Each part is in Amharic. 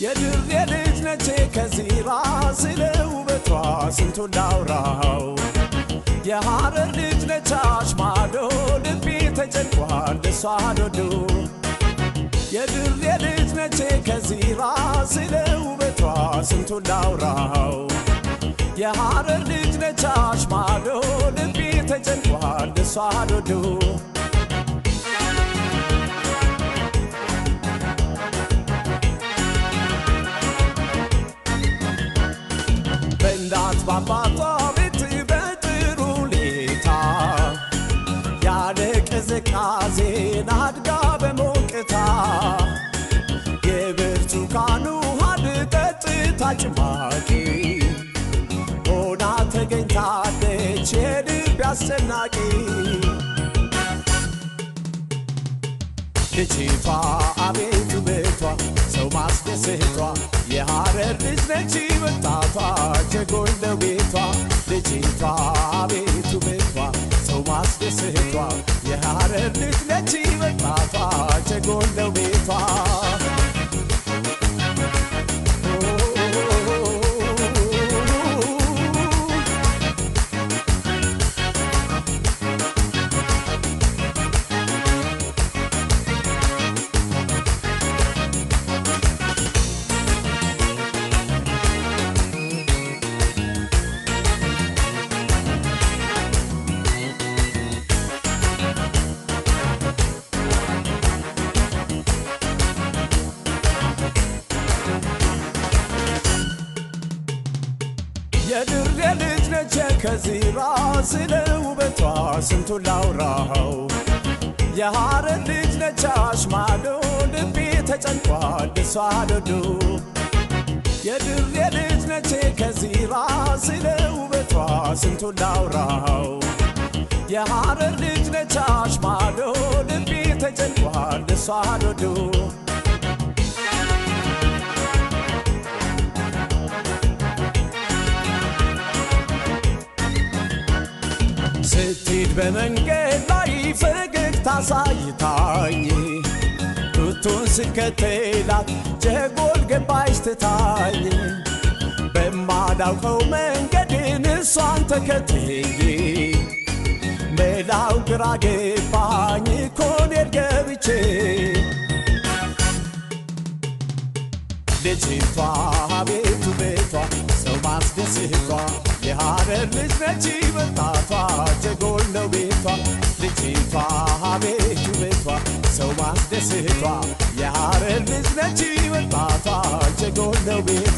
የድር የልጅ ነቼ ከዚራ ስለው በቷ ስንቱን ላውራው የሐረር ልጅ ነቻሽ ማዶ ልቤ ተጨንቋል እሷ ዶዶ የድር የልጅ ነቼ ከዚራ ስለው በቷ ስንቱን ላውራው የሐረር ልጅ ነቻሽ ማዶ ልቤ ተጨንቋል እሷ ዶዶ በእናት ባባቷ ቤት በጥሩሌታ ያለ ቅዝቃዜን አድጋ በሞቅታ የብርቱካኑ ውሃን ጠጥታ ጭማቂ ሆና ተገኝታለች የልብ አስጨናቂ ልጅቷ አቤት ውበቷ ሰው ማስደሰቷ የሐረር ልጅ ነች ወጣቷ ጀጎል ነው ቤቷ ልጅቷ አቤት ውበቷ ሰው ማስደሰቷ የሐረር ልጅ ነች ወጣቷ ጀጎል ነው ቤቷ የድር የልጅ ነቼ ከዚራ ስለው በቷ ስንቱን ላውራው የሐረር ልጅ ነቻሽ ማዶ ልቤ ተጨንቋል እሷ ዶዶ የድር የልጅ ነቼ ከዚራ ስለው በቷ ስንቱን ላውራው የሐረር ልጅ ነቻሽ ማዶ ልቤ ተጨንቋል እሷ ዶዶ ስትሄድ በመንገድ ላይ ፈገግታ ሳይታኝ ቱቱን ስከተላት ጀጎል ገባች ትታኝ በማላውቀው መንገድን እሷን ተከትዬ መላው ግራ ገባኝ ኮኔል ገብቼ ልጅቷ አቤት ውበቷ ሰው ማስደሰቷ የሐረር ልጅ ነች ወጣቷ ጀጎል ነው ቤቷ ልጅቷ አቤት ውበቷ ሰው ማስደሰቷ የሐረር ልጅ ነች ወጣቷ ጀጎል ነው ቤቷ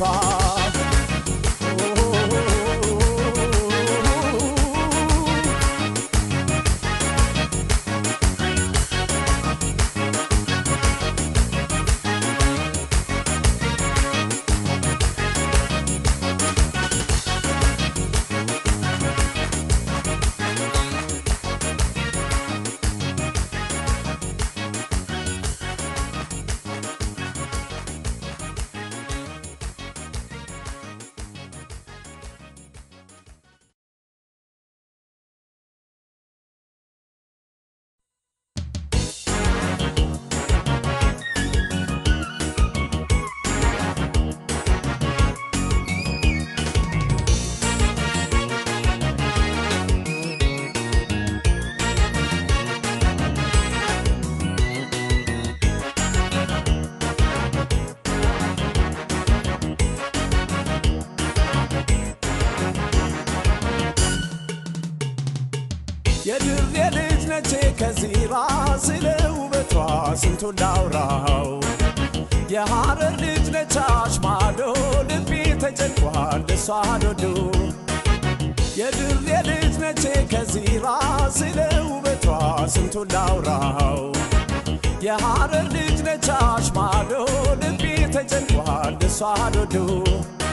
የድር የልጅ ነቼ ከዚራ ስለው በቷ ስንቱን ላውራው የሐረር ልጅ ነቻሽ ማዶ ልቤ ተጨንቋል እሷ ዶዶ የድር የልጅ ነቼ ከዚራ ስለው በቷ ስንቱን ላውራው የሐረር ልጅ ነቻሽ ማዶ ልቤ ተጨንቋል እሷ ዶዶ